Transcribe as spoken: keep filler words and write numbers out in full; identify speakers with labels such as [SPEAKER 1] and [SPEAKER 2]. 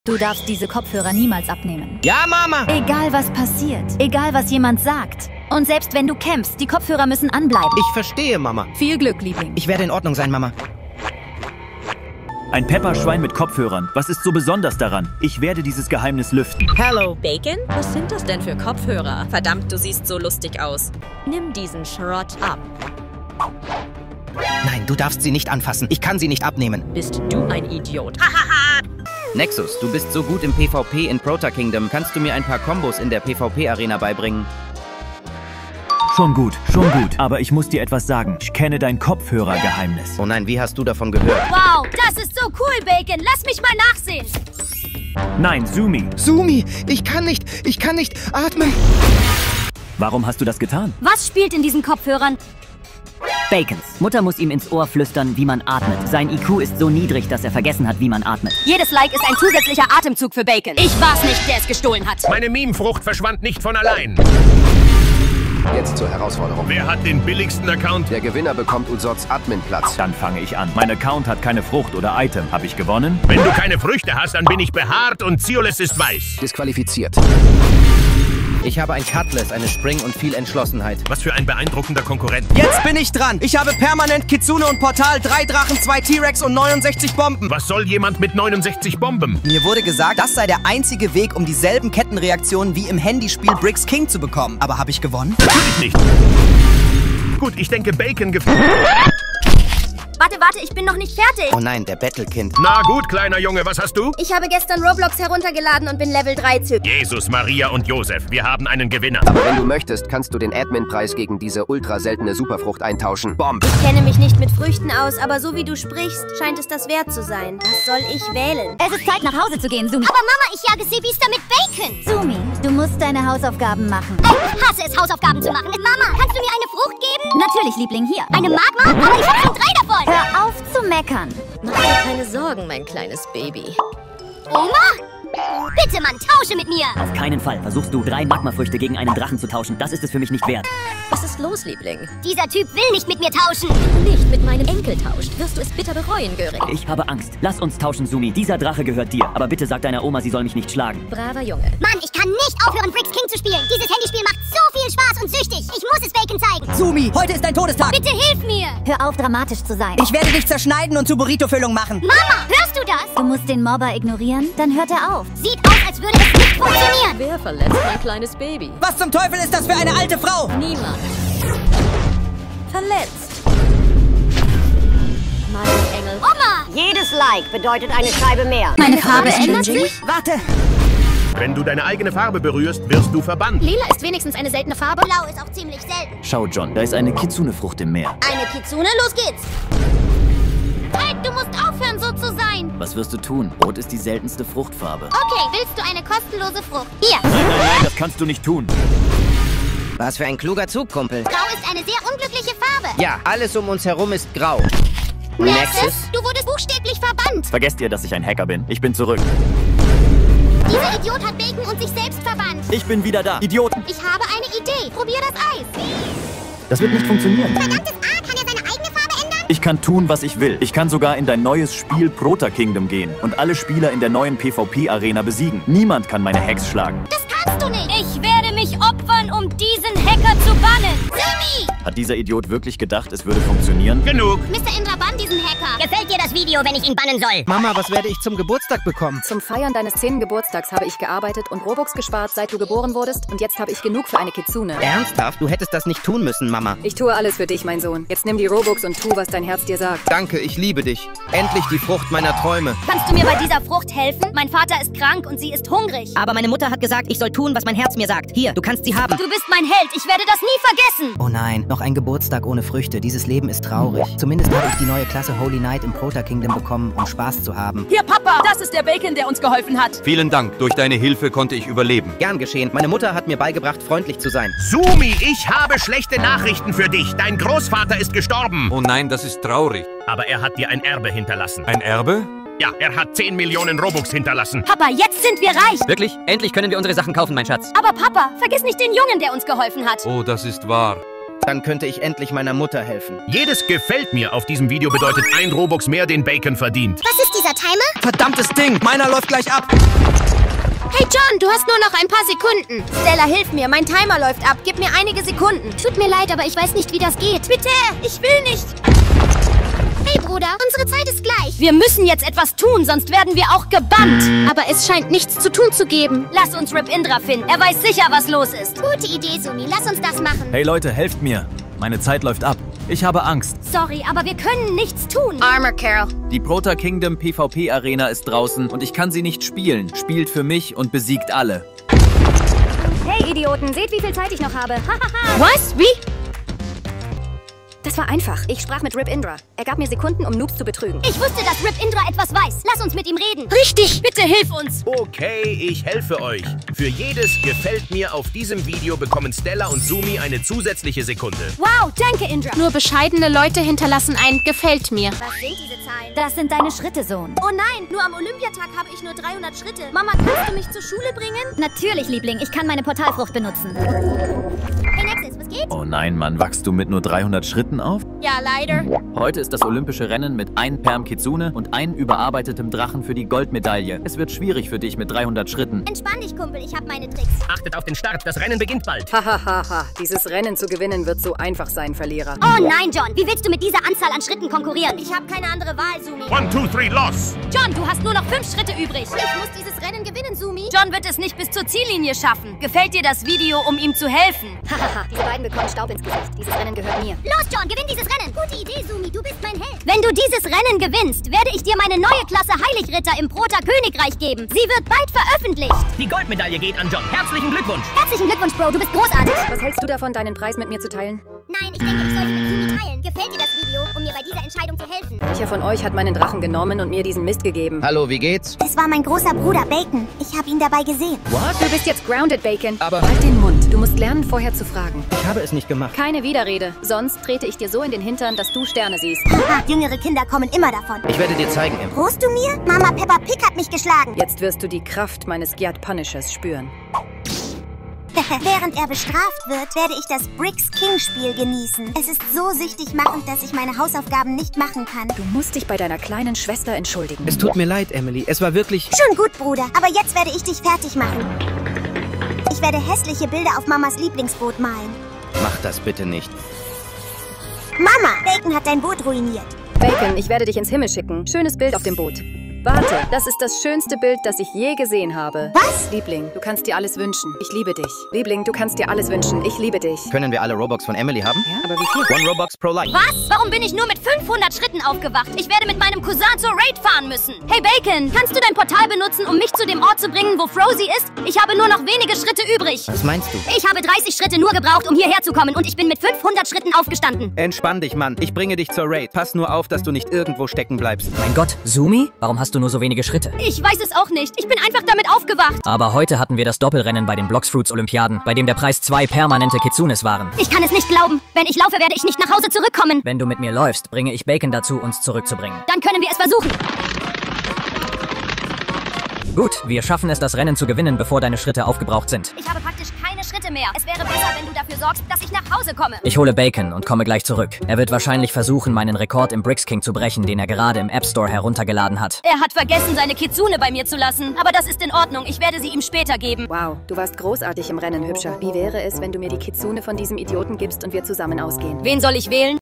[SPEAKER 1] Du darfst diese Kopfhörer niemals abnehmen.
[SPEAKER 2] Ja, Mama!
[SPEAKER 1] Egal was passiert, egal was jemand sagt. Und selbst wenn du kämpfst, die Kopfhörer müssen anbleiben.
[SPEAKER 2] Ich verstehe, Mama.
[SPEAKER 1] Viel Glück, Liebling.
[SPEAKER 2] Ich werde in Ordnung sein, Mama.
[SPEAKER 3] Ein Pepperschwein mit Kopfhörern. Was ist so besonders daran? Ich werde dieses Geheimnis lüften.
[SPEAKER 2] Hallo.
[SPEAKER 4] Bacon? Was sind das denn für Kopfhörer? Verdammt, du siehst so lustig aus. Nimm diesen Schrott ab.
[SPEAKER 2] Nein, du darfst sie nicht anfassen. Ich kann sie nicht abnehmen.
[SPEAKER 4] Bist du ein Idiot?
[SPEAKER 5] Nexus, du bist so gut im PvP in Prota Kingdom. Kannst du mir ein paar Kombos in der PvP-Arena beibringen?
[SPEAKER 3] Schon gut, schon gut. Aber ich muss dir etwas sagen. Ich kenne dein Kopfhörergeheimnis.
[SPEAKER 5] Oh nein, wie hast du davon gehört?
[SPEAKER 1] Wow, das ist so cool, Bacon. Lass mich mal nachsehen.
[SPEAKER 3] Nein, Zumi.
[SPEAKER 2] Zumi, ich kann nicht, ich kann nicht atmen.
[SPEAKER 3] Warum hast du das getan?
[SPEAKER 1] Was spielt in diesen Kopfhörern?
[SPEAKER 6] Bacons. Mutter muss ihm ins Ohr flüstern, wie man atmet. Sein I Q ist so niedrig, dass er vergessen hat, wie man atmet.
[SPEAKER 7] Jedes Like ist ein zusätzlicher Atemzug für Bacon. Ich war's nicht, der es gestohlen hat.
[SPEAKER 8] Meine Meme-Frucht verschwand nicht von allein.
[SPEAKER 9] Jetzt zur Herausforderung.
[SPEAKER 8] Wer hat den billigsten Account?
[SPEAKER 9] Der Gewinner bekommt Usots Admin-Platz.
[SPEAKER 3] Dann fange ich an. Mein Account hat keine Frucht oder Item. Habe ich gewonnen?
[SPEAKER 8] Wenn du keine Früchte hast, dann bin ich behaart und Zioles ist weiß.
[SPEAKER 9] Disqualifiziert.
[SPEAKER 5] Ich habe ein Cutlass, eine Spring und viel Entschlossenheit.
[SPEAKER 8] Was für ein beeindruckender Konkurrent.
[SPEAKER 2] Jetzt bin ich dran. Ich habe permanent Kitsune und Portal, drei Drachen, zwei T-Rex und neunundsechzig Bomben.
[SPEAKER 8] Was soll jemand mit neunundsechzig Bomben?
[SPEAKER 2] Mir wurde gesagt, das sei der einzige Weg, um dieselben Kettenreaktionen wie im Handyspiel Bricks King zu bekommen. Aber habe ich gewonnen?
[SPEAKER 8] Natürlich nicht. Gut, ich denke Bacon gef...
[SPEAKER 7] Warte, warte, ich bin noch nicht fertig.
[SPEAKER 2] Oh nein, der Battlekind.
[SPEAKER 8] Na gut, kleiner Junge, was hast du?
[SPEAKER 7] Ich habe gestern Roblox heruntergeladen und bin Level dreizehn.
[SPEAKER 8] Jesus, Maria und Josef, wir haben einen Gewinner.
[SPEAKER 9] Aber wenn du möchtest, kannst du den Admin-Preis gegen diese ultra seltene Superfrucht eintauschen. Bomb!
[SPEAKER 7] Ich kenne mich nicht mit Früchten aus, aber so wie du sprichst, scheint es das wert zu sein. Was soll ich wählen?
[SPEAKER 1] Es ist Zeit, nach Hause zu gehen, Sumi.
[SPEAKER 10] Aber Mama, ich jage Seebiester mit Bacon.
[SPEAKER 1] Sumi, du musst deine Hausaufgaben machen.
[SPEAKER 10] Ich hasse es, Hausaufgaben zu machen. Mama, kannst du mir eine Frucht geben?
[SPEAKER 1] Natürlich, Liebling, hier.
[SPEAKER 10] Eine Magma? Aber ich habe schon drei davon.
[SPEAKER 1] Hör auf zu meckern.
[SPEAKER 4] Mach dir keine Sorgen, mein kleines Baby.
[SPEAKER 10] Oma? Bitte, Mann, tausche mit mir.
[SPEAKER 6] Auf keinen Fall versuchst du, drei Magmafrüchte gegen einen Drachen zu tauschen. Das ist es für mich nicht wert.
[SPEAKER 4] Was ist los, Liebling?
[SPEAKER 10] Dieser Typ will nicht mit mir tauschen.
[SPEAKER 4] Wenn du nicht mit meinem Enkel tauscht, wirst du es bitter bereuen, Göring.
[SPEAKER 6] Ich habe Angst. Lass uns tauschen, Sumi. Dieser Drache gehört dir. Aber bitte sag deiner Oma, sie soll mich nicht schlagen.
[SPEAKER 4] Braver Junge.
[SPEAKER 10] Mann, ich kann nicht aufhören, Bricks King zu spielen. Dieses Handyspiel macht so viel Spaß und süchtig. Ich muss es Bacon zeigen.
[SPEAKER 2] Zumi, heute ist dein Todestag.
[SPEAKER 10] Bitte hilf mir.
[SPEAKER 1] Hör auf, dramatisch zu sein.
[SPEAKER 2] Ich werde dich zerschneiden und zu Burrito-Füllung machen.
[SPEAKER 10] Mama, hörst du das?
[SPEAKER 1] Du musst den Mobber ignorieren, dann hört er auf.
[SPEAKER 10] Sieht aus, als würde es nicht funktionieren.
[SPEAKER 4] Wer verletzt mein kleines Baby?
[SPEAKER 2] Was zum Teufel ist das für eine alte Frau?
[SPEAKER 4] Niemand. Verletzt. Mein Engel.
[SPEAKER 10] Oma!
[SPEAKER 7] Jedes Like bedeutet eine Scheibe mehr.
[SPEAKER 1] Meine Farbe ändert sich?
[SPEAKER 2] Warte.
[SPEAKER 8] Wenn du deine eigene Farbe berührst, wirst du verbannt.
[SPEAKER 10] Lila ist wenigstens eine seltene Farbe. Blau ist auch ziemlich selten.
[SPEAKER 3] Schau, John, da ist eine Kitsune-Frucht im Meer.
[SPEAKER 10] Eine Kitsune, los geht's. Halt, du musst aufhören, so zu sein.
[SPEAKER 5] Was wirst du tun? Rot ist die seltenste Fruchtfarbe.
[SPEAKER 10] Okay, willst du eine kostenlose Frucht? Hier.
[SPEAKER 3] Nein, nein, nein, das kannst du nicht tun.
[SPEAKER 5] Was für ein kluger Zug, Kumpel.
[SPEAKER 10] Grau ist eine sehr unglückliche Farbe.
[SPEAKER 5] Ja, alles um uns herum ist grau.
[SPEAKER 10] Nexus, du wurdest buchstäblich verbannt.
[SPEAKER 3] Vergesst ihr, dass ich ein Hacker bin. Ich bin zurück.
[SPEAKER 10] Dieser Idiot hat Bacon und sich selbst verbannt.
[SPEAKER 3] Ich bin wieder da. Idioten.
[SPEAKER 10] Ich habe eine Idee. Probier das Eis.
[SPEAKER 3] Das wird nicht funktionieren.
[SPEAKER 10] Verdammtes A, kann er seine eigene Farbe ändern?
[SPEAKER 3] Ich kann tun, was ich will. Ich kann sogar in dein neues Spiel Prota Kingdom gehen und alle Spieler in der neuen PvP-Arena besiegen. Niemand kann meine Hacks schlagen.
[SPEAKER 10] Das kannst du nicht.
[SPEAKER 7] Ich werde mich opfern, um diesen Hacker zu bannen.
[SPEAKER 10] Sumi!
[SPEAKER 3] Hat dieser Idiot wirklich gedacht, es würde funktionieren?
[SPEAKER 8] Genug.
[SPEAKER 10] Mister Indra, bann diesen Hacker.
[SPEAKER 7] Gefällt dir das Video, wenn ich ihn bannen soll?
[SPEAKER 5] Mama, was werde ich zum Geburtstag bekommen?
[SPEAKER 11] Zum Feiern deines zehnten Geburtstags habe ich gearbeitet und Robux gespart, seit du geboren wurdest. Und jetzt habe ich genug für eine Kitsune.
[SPEAKER 5] Ernsthaft? Du hättest das nicht tun müssen, Mama.
[SPEAKER 11] Ich tue alles für dich, mein Sohn. Jetzt nimm die Robux und tu, was dein Herz dir sagt.
[SPEAKER 5] Danke, ich liebe dich. Endlich die Frucht meiner Träume.
[SPEAKER 7] Kannst du mir bei dieser Frucht helfen? Mein Vater ist krank und sie ist hungrig.
[SPEAKER 6] Aber meine Mutter hat gesagt, ich soll tun, was mein Herz mir sagt. Hier, du kannst sie haben.
[SPEAKER 7] Du bist mein Held. Ich werde das nie vergessen.
[SPEAKER 2] Oh nein, noch ein Geburtstag ohne Früchte. Dieses Leben ist traurig. Zumindest habe ich die neue Klasse Holy Knight im Prota Kingdom bekommen, um Spaß zu haben.
[SPEAKER 7] Hier, Papa. Das ist der Bacon, der uns geholfen hat.
[SPEAKER 12] Vielen Dank. Durch deine Hilfe konnte ich überleben.
[SPEAKER 5] Gern geschehen. Meine Mutter hat mir beigebracht, freundlich zu sein.
[SPEAKER 8] Sumi, ich habe schlechte Nachrichten für dich. Dein Großvater ist gestorben.
[SPEAKER 12] Oh nein, das ist traurig.
[SPEAKER 8] Aber er hat dir ein Erbe hinterlassen.
[SPEAKER 12] Ein Erbe?
[SPEAKER 8] Ja, er hat zehn Millionen Robux hinterlassen.
[SPEAKER 7] Papa, jetzt sind wir reich.
[SPEAKER 6] Wirklich? Endlich können wir unsere Sachen kaufen, mein Schatz.
[SPEAKER 7] Aber Papa, vergiss nicht den Jungen, der uns geholfen hat.
[SPEAKER 12] Oh, das ist wahr.
[SPEAKER 5] Dann könnte ich endlich meiner Mutter helfen.
[SPEAKER 8] Jedes gefällt mir auf diesem Video bedeutet ein Robux mehr, den Bacon verdient.
[SPEAKER 10] Was ist dieser Timer?
[SPEAKER 13] Verdammtes Ding! Meiner läuft gleich ab!
[SPEAKER 7] Hey John, du hast nur noch ein paar Sekunden. Stella, hilf mir. Mein Timer läuft ab. Gib mir einige Sekunden.
[SPEAKER 10] Tut mir leid, aber ich weiß nicht, wie das geht.
[SPEAKER 7] Bitte, ich will nicht.
[SPEAKER 10] Hey Bruder, unsere Zeit ist gleich.
[SPEAKER 1] Wir müssen jetzt etwas tun, sonst werden wir auch gebannt.
[SPEAKER 7] Aber es scheint nichts zu tun zu geben.
[SPEAKER 1] Lass uns Rip Indra finden. Er weiß sicher, was los ist.
[SPEAKER 10] Gute Idee, Sumi. Lass uns das machen.
[SPEAKER 3] Hey Leute, helft mir. Meine Zeit läuft ab. Ich habe Angst.
[SPEAKER 1] Sorry, aber wir können nichts tun.
[SPEAKER 7] Armor Carol.
[SPEAKER 3] Die Prota Kingdom PvP Arena ist draußen und ich kann sie nicht spielen. Spielt für mich und besiegt alle.
[SPEAKER 1] Hey Idioten, seht, wie viel Zeit ich noch habe.
[SPEAKER 7] Was? Wie?
[SPEAKER 11] Das war einfach. Ich sprach mit Rip Indra. Er gab mir Sekunden, um Noobs zu betrügen.
[SPEAKER 10] Ich wusste, dass Rip Indra etwas weiß. Lass uns mit ihm reden.
[SPEAKER 7] Richtig.
[SPEAKER 1] Bitte hilf uns.
[SPEAKER 8] Okay, ich helfe euch. Für jedes Gefällt mir auf diesem Video bekommen Stella und Sumi eine zusätzliche Sekunde.
[SPEAKER 1] Wow, danke Indra.
[SPEAKER 7] Nur bescheidene Leute hinterlassen ein Gefällt mir.
[SPEAKER 10] Was sind diese Zahlen?
[SPEAKER 1] Das sind deine Schritte, Sohn.
[SPEAKER 7] Oh nein, nur am Olympiatag habe ich nur dreihundert Schritte. Mama, kannst du mich zur Schule bringen?
[SPEAKER 1] Natürlich, Liebling. Ich kann meine Portalfrucht benutzen.
[SPEAKER 10] Hey Nexus, was geht?
[SPEAKER 3] Oh nein, Mann, wachst du mit nur dreihundert Schritten auf?
[SPEAKER 7] Ja, leider.
[SPEAKER 3] Heute ist das olympische Rennen mit ein Perm Kitsune und ein überarbeitetem Drachen für die Goldmedaille. Es wird schwierig für dich mit dreihundert Schritten.
[SPEAKER 10] Entspann dich, Kumpel. Ich habe meine Tricks.
[SPEAKER 8] Achtet auf den Start, das Rennen beginnt bald.
[SPEAKER 11] Hahaha, dieses Rennen zu gewinnen wird so einfach sein, Verlierer.
[SPEAKER 10] Oh nein, John. Wie willst du mit dieser Anzahl an Schritten konkurrieren?
[SPEAKER 7] Ich habe keine andere Wahl, Sumi.
[SPEAKER 8] One, two, three, los!
[SPEAKER 1] John, du hast nur noch fünf Schritte übrig.
[SPEAKER 7] Ich muss dieses Rennen gewinnen, Sumi.
[SPEAKER 1] John wird es nicht bis zur Ziellinie schaffen. Gefällt dir das Video, um ihm zu helfen?
[SPEAKER 11] Hahaha, diese beiden bekommen Staub ins Gesicht. Dieses Rennen gehört mir.
[SPEAKER 10] Los, John, gewinn dieses Rennen. Gute Idee, Sumi. Du bist mein Held.
[SPEAKER 1] Wenn du dieses Rennen gewinnst, werde ich dir meine neue Klasse Heilichritter im Prota Königreich geben. Sie wird bald veröffentlicht.
[SPEAKER 8] Die Goldmedaille geht an John. Herzlichen Glückwunsch.
[SPEAKER 10] Herzlichen Glückwunsch, Bro. Du bist großartig.
[SPEAKER 11] Was hältst du davon, deinen Preis mit mir zu teilen?
[SPEAKER 10] Nein, ich denke, ich sollte mit Sumi teilen. Gefällt dir das Video, um mir bei dieser Entscheidung zu helfen?
[SPEAKER 11] Welcher von euch hat meinen Drachen genommen und mir diesen Mist gegeben?
[SPEAKER 5] Hallo, wie geht's?
[SPEAKER 10] Es war mein großer Bruder Bacon. Ich habe ihn dabei gesehen.
[SPEAKER 5] What?
[SPEAKER 11] Du bist jetzt grounded, Bacon.
[SPEAKER 5] Aber-
[SPEAKER 11] Halt den Mund. Du musst lernen, vorher zu fragen.
[SPEAKER 2] Ich habe es nicht gemacht.
[SPEAKER 11] Keine Widerrede. Sonst trete ich dir so in den Hintern, dass du Sterne siehst.
[SPEAKER 10] Haha, jüngere Kinder kommen immer davon.
[SPEAKER 5] Ich werde dir zeigen, Im.
[SPEAKER 10] Drohst du mir? Mama Peppa Pig hat mich geschlagen.
[SPEAKER 11] Jetzt wirst du die Kraft meines Gyat Punishers spüren.
[SPEAKER 10] Während er bestraft wird, werde ich das Bricks King Spiel genießen. Es ist so süchtig machend, dass ich meine Hausaufgaben nicht machen kann.
[SPEAKER 11] Du musst dich bei deiner kleinen Schwester entschuldigen.
[SPEAKER 2] Es tut mir leid, Emily. Es war wirklich...
[SPEAKER 10] Schon gut, Bruder. Aber jetzt werde ich dich fertig machen. Ich werde hässliche Bilder auf Mamas Lieblingsboot malen.
[SPEAKER 5] Mach das bitte nicht.
[SPEAKER 10] Mama, Bacon hat dein Boot ruiniert.
[SPEAKER 11] Bacon, ich werde dich ins Himmel schicken. Schönes Bild auf dem Boot. Warte, das ist das schönste Bild, das ich je gesehen habe.
[SPEAKER 10] Was?
[SPEAKER 11] Liebling, du kannst dir alles wünschen. Ich liebe dich. Liebling, du kannst dir alles wünschen. Ich liebe dich.
[SPEAKER 5] Können wir alle Robux von Emily haben?
[SPEAKER 11] Ja, aber wie viel?
[SPEAKER 5] One Robux pro Like.
[SPEAKER 1] Was? Warum bin ich nur mit fünfhundert Schritten aufgewacht? Ich werde mit meinem Cousin zur Raid fahren müssen. Hey Bacon, kannst du dein Portal benutzen, um mich zu dem Ort zu bringen, wo Frozy ist? Ich habe nur noch wenige Schritte übrig.
[SPEAKER 2] Was meinst du?
[SPEAKER 1] Ich habe dreißig Schritte nur gebraucht, um hierher zu kommen und ich bin mit fünfhundert Schritten aufgestanden.
[SPEAKER 5] Entspann dich, Mann. Ich bringe dich zur Raid. Pass nur auf, dass du nicht irgendwo stecken bleibst.
[SPEAKER 6] Mein Gott, Sumi? Warum hast du nur so wenige Schritte?
[SPEAKER 1] Ich weiß es auch nicht. Ich bin einfach damit aufgewacht.
[SPEAKER 6] Aber heute hatten wir das Doppelrennen bei den Bloxfruits Olympiaden, bei dem der Preis zwei permanente Kitsunes waren.
[SPEAKER 1] Ich kann es nicht glauben. Wenn ich laufe, werde ich nicht nach Hause zurückkommen.
[SPEAKER 6] Wenn du mit mir läufst, bringe ich Bacon dazu, uns zurückzubringen.
[SPEAKER 1] Dann können wir es versuchen.
[SPEAKER 6] Gut, wir schaffen es, das Rennen zu gewinnen, bevor deine Schritte aufgebraucht sind.
[SPEAKER 1] Ich habe praktisch keine Schritte mehr. Es wäre besser, wenn du dafür sorgst, dass ich nach Hause komme.
[SPEAKER 6] Ich hole Bacon und komme gleich zurück. Er wird wahrscheinlich versuchen, meinen Rekord im Bricks King zu brechen, den er gerade im App Store heruntergeladen hat.
[SPEAKER 1] Er hat vergessen, seine Kitsune bei mir zu lassen. Aber das ist in Ordnung. Ich werde sie ihm später geben.
[SPEAKER 11] Wow, du warst großartig im Rennen, Hübscher. Wie wäre es, wenn du mir die Kitsune von diesem Idioten gibst und wir zusammen ausgehen?
[SPEAKER 1] Wen soll ich wählen?